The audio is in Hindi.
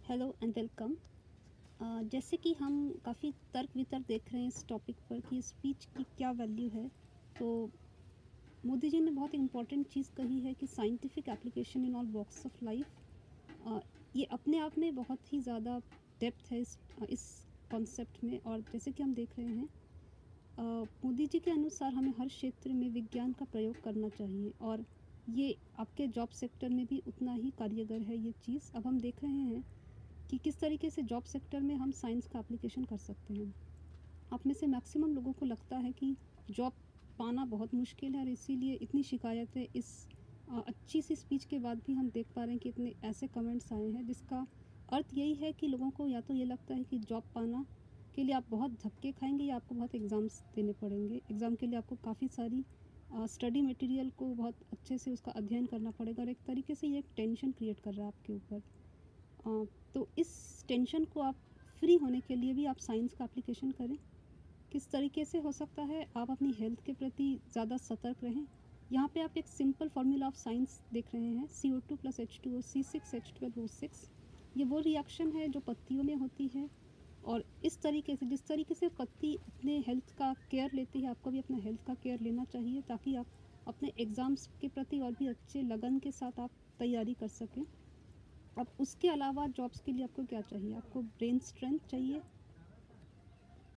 Hello and welcome. जैसे कि हम काफ़ी तर्क वितर्क देख रहे हैं इस टॉपिक पर कि स्पीच की क्या वैल्यू है। तो मोदी जी ने बहुत इम्पॉर्टेंट चीज़ कही है कि scientific application in all walks of life. ये अपने आप में बहुत ही ज़्यादा डेप्थ है इस कॉन्सेप्ट में। और जैसे कि हम देख रहे हैं मोदी जी के अनुसार हमें हर क्षेत्र में विज्ञान का प्रयोग करना चाहिए, और ये आपके जॉब सेक्टर में भी उतना ही कार्यगर है ये चीज़। अब हम देख रहे हैं कि किस तरीके से जॉब सेक्टर में हम साइंस का एप्लीकेशन कर सकते हैं। आप में से मैक्सिमम लोगों को लगता है कि जॉब पाना बहुत मुश्किल है, और इसीलिए इतनी शिकायत है। इस अच्छी सी स्पीच के बाद भी हम देख पा रहे हैं कि इतने ऐसे कमेंट्स आए हैं जिसका अर्थ यही है कि लोगों को या तो ये लगता है कि जॉब पाना के लिए आप बहुत धक्के खाएंगे या आपको बहुत एग्ज़ाम्स देने पड़ेंगे। एग्ज़ाम के लिए आपको काफ़ी सारी स्टडी मटेरियल को बहुत अच्छे से उसका अध्ययन करना पड़ेगा, और एक तरीके से ये एक टेंशन क्रिएट कर रहा है आपके ऊपर। तो इस टेंशन को आप फ्री होने के लिए भी आप साइंस का एप्लीकेशन करें। किस तरीके से हो सकता है, आप अपनी हेल्थ के प्रति ज़्यादा सतर्क रहें। यहाँ पे आप एक सिंपल फार्मूला ऑफ साइंस देख रहे हैं, CO2 + H2O C6H12O6। ये वो रिएक्शन है जो पत्तियों में होती है, और इस तरीके से जिस तरीके से पत्ती अपने हेल्थ का केयर लेती है, आपको भी अपना हेल्थ का केयर लेना चाहिए, ताकि आप अपने एग्ज़ाम्स के प्रति और भी अच्छे लगन के साथ आप तैयारी कर सकें। अब उसके अलावा जॉब्स के लिए आपको क्या चाहिए? आपको ब्रेन स्ट्रेंथ चाहिए,